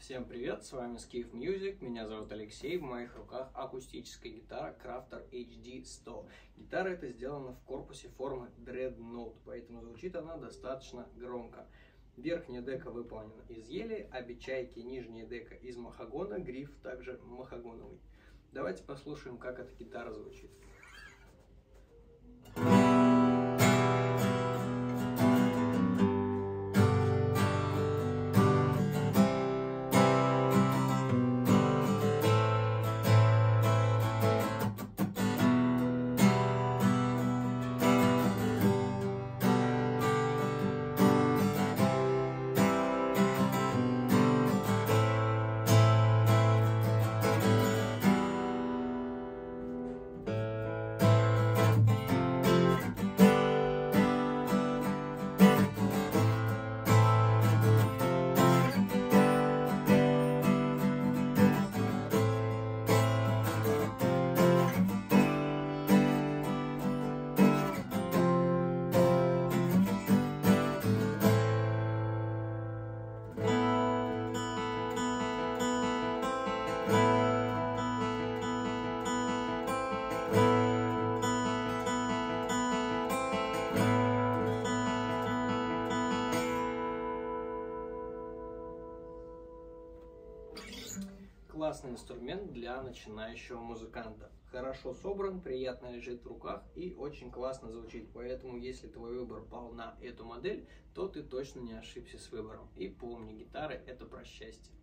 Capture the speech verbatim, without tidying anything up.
Всем привет, с вами Skiff Music, меня зовут Алексей, в моих руках акустическая гитара Crafter эйч ди сто. Гитара эта сделана в корпусе формы Dreadnought, поэтому звучит она достаточно громко. Верхняя дека выполнена из ели, обе чайки, нижняя дека из махагона, гриф также махагоновый. Давайте послушаем, как эта гитара звучит. Классный инструмент для начинающего музыканта. Хорошо собран, приятно лежит в руках и очень классно звучит. Поэтому, если твой выбор пал на эту модель, то ты точно не ошибся с выбором. И помни, гитара — это про счастье.